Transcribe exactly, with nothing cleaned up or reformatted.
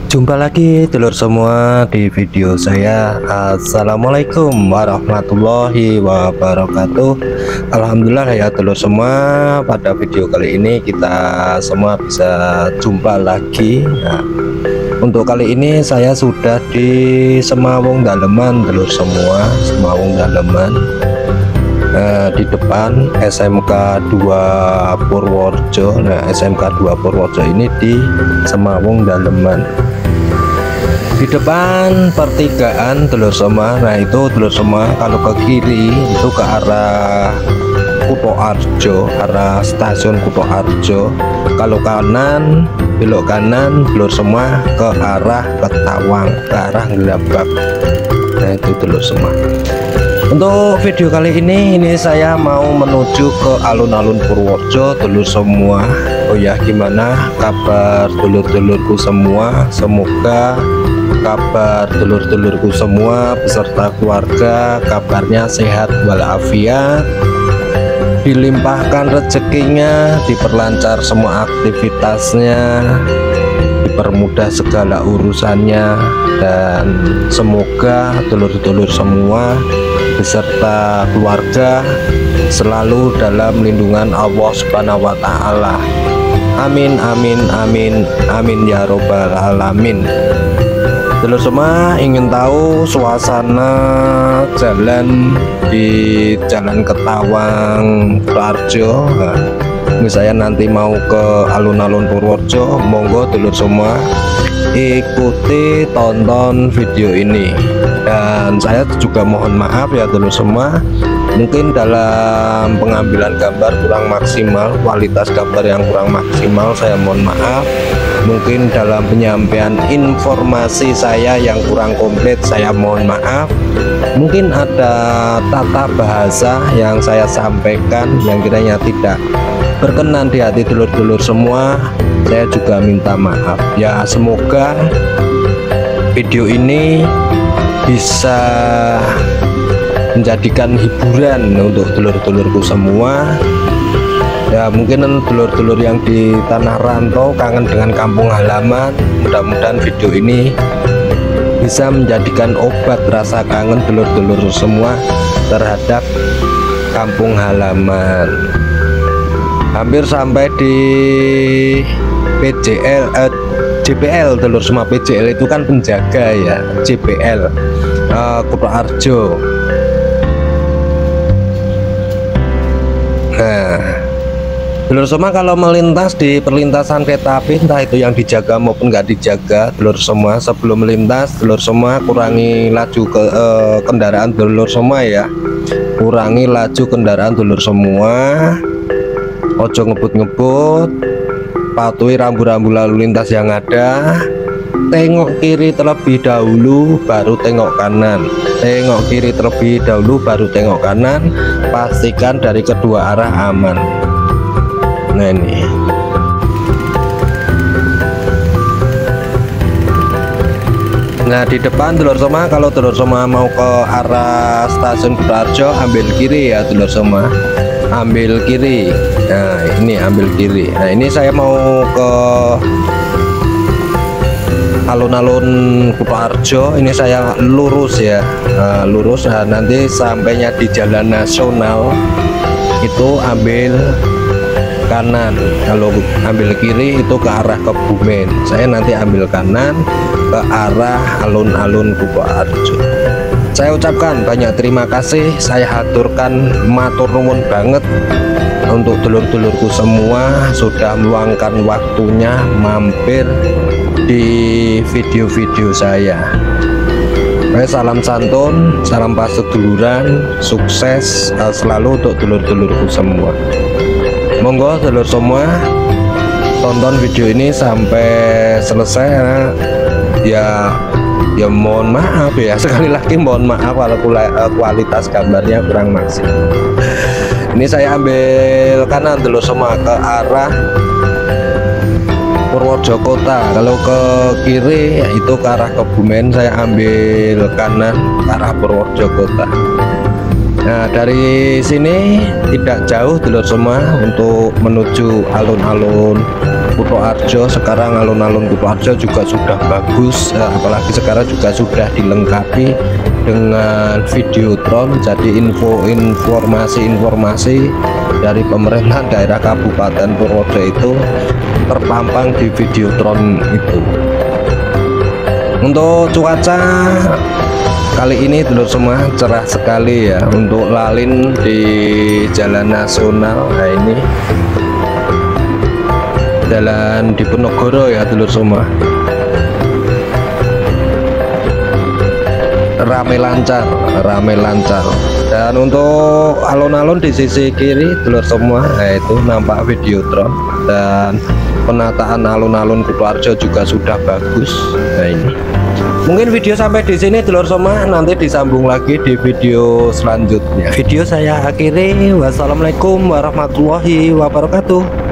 Jumpa lagi telur semua di video saya. Assalamualaikum warahmatullahi wabarakatuh. Alhamdulillah ya telur semua, pada video kali ini kita semua bisa jumpa lagi. Nah, untuk kali ini saya sudah di Semawung Daleman telur semua, Semawung Daleman. Nah, di depan S M K dua Purworejo. Nah, S M K dua Purworejo ini di Semawung Daleman. Di depan pertigaan telur semua. Nah, itu telur semua kalau ke kiri itu ke arah Kutoarjo, arah stasiun Kutoarjo. Kalau kanan, belok kanan telur semua ke arah Ketawang, ke arah Gelabak. Nah, itu telur semua. Untuk video kali ini ini saya mau menuju ke alun-alun Purworejo telur semua. Oh ya, gimana kabar telur-telurku semua? Semoga kabar telur-telurku semua beserta keluarga kabarnya sehat walafiat, dilimpahkan rezekinya, diperlancar semua aktivitasnya, dipermudah segala urusannya, dan semoga telur-telur semua beserta keluarga selalu dalam lindungan Allah Subhanahu wa Ta'ala. Amin amin amin amin ya robbal alamin. Telur semua ingin tahu suasana jalan di Jalan Ketawang Purworejo. Nah, ini saya nanti mau ke alun-alun Purworejo. Monggo telur semua ikuti tonton video ini, dan saya juga mohon maaf ya telur semua, mungkin dalam pengambilan gambar kurang maksimal, kualitas gambar yang kurang maksimal, saya mohon maaf. Mungkin dalam penyampaian informasi saya yang kurang komplit, saya mohon maaf. Mungkin ada tata bahasa yang saya sampaikan yang kiranya tidak berkenan di hati telur-telur semua, saya juga minta maaf ya. Semoga video ini bisa menjadikan hiburan untuk telur-telurku semua ya. Mungkin telur-telur yang di tanah rantau kangen dengan kampung halaman, mudah-mudahan video ini bisa menjadikan obat rasa kangen telur-telur semua terhadap kampung halaman. Hampir sampai di P J L, eh, J P L telur semua. P J L itu kan penjaga ya, J P L uh, Kutoarjo. Nah, telur semua kalau melintas di perlintasan kereta api, entah itu yang dijaga maupun nggak dijaga, telur semua sebelum melintas telur semua kurangi laju ke uh, kendaraan telur semua ya, kurangi laju kendaraan telur semua. Ojo ngebut-ngebut, patuhi rambu-rambu lalu lintas yang ada. Tengok kiri terlebih dahulu baru tengok kanan, tengok kiri terlebih dahulu baru tengok kanan. Pastikan dari kedua arah aman. Nah, ini nah di depan telur semua, kalau telur semua mau ke arah stasiun Kutoarjo ambil kiri ya telur semua, ambil kiri. Nah, ini ambil kiri. Nah, ini saya mau ke alun-alun Kutoarjo. Ini saya lurus ya, nah, lurus. Nah, nanti sampainya di jalan nasional itu ambil kanan. Kalau ambil kiri itu ke arah Kebumen. Saya nanti ambil kanan ke arah alun-alun Kutoarjo. Saya ucapkan banyak terima kasih, saya haturkan matur nuwun banget untuk telur-telurku semua sudah meluangkan waktunya mampir di video-video saya. Oke, salam santun, salam paseduluran, sukses selalu untuk telur-telurku semua. Monggo telur semua tonton video ini sampai selesai ya. Ya mohon maaf ya, sekali lagi mohon maaf kalau kualitas gambarnya kurang maksimal. Ini saya ambil kanan telur semua ke arah Purworejo Kota. Kalau ke kiri itu ke arah Kebumen, saya ambil kanan ke arah Purworejo Kota. Nah, dari sini tidak jauh telur semua untuk menuju alun-alun Kutoarjo. Sekarang alun-alun Kutoarjo juga sudah bagus, eh, apalagi sekarang juga sudah dilengkapi dengan videotron. Jadi info informasi-informasi dari pemerintahan daerah Kabupaten Purworejo itu terpampang di videotron itu. Untuk cuaca kali ini dulur semua cerah sekali ya, untuk lalin di jalan nasional. Nah ini jalan Diponegoro ya dulur semua, rame lancar, rame lancar. Dan untuk alun-alun di sisi kiri dulur semua, nah itu nampak videotron, dan penataan alun-alun Kutoarjo juga sudah bagus. Nah ini mungkin video sampai di sini dulur semua, nanti disambung lagi di video selanjutnya. Video saya akhiri, wassalamualaikum warahmatullahi wabarakatuh.